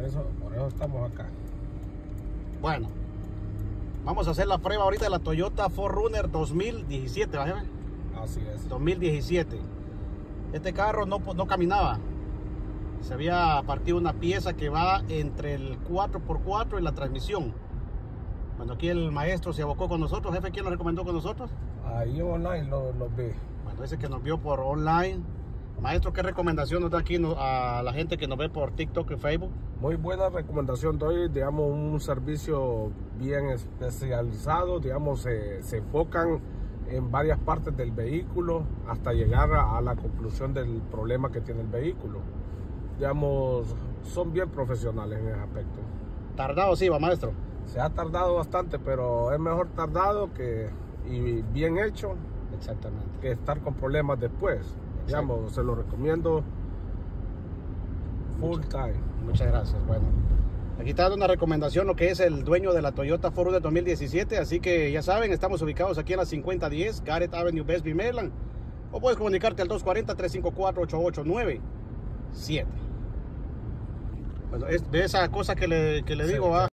Por eso estamos acá. Bueno, vamos a hacer la prueba ahorita de la Toyota 4Runner 2017, ¿va, jefe? Así es. 2017. Este carro no caminaba. Se había partido una pieza que va entre el 4x4 y la transmisión. Bueno, aquí el maestro se abocó con nosotros. Jefe, ¿quién lo recomendó con nosotros? Ahí online lo vi. Bueno, ese que nos vio por online. Maestro, ¿qué recomendación nos da aquí a la gente que nos ve por TikTok y Facebook? Muy buena recomendación. Doy, digamos, un servicio bien especializado. Digamos, se enfocan en varias partes del vehículo hasta llegar a la conclusión del problema que tiene el vehículo. Digamos, son bien profesionales en ese aspecto. Tardado sí, va, maestro. Se ha tardado bastante, pero es mejor tardado y bien hecho. Exactamente. Que estar con problemas después. Digamos, se lo recomiendo full time. Muchas gracias. Bueno, aquí está dando una recomendación lo que es el dueño de la Toyota 4Runner 2017. Así que ya saben, estamos ubicados aquí en la 5010 Garrett Avenue, Westby, Maryland. O puedes comunicarte al 240-354-8897. Bueno, es de esa cosa que le digo, ¿va?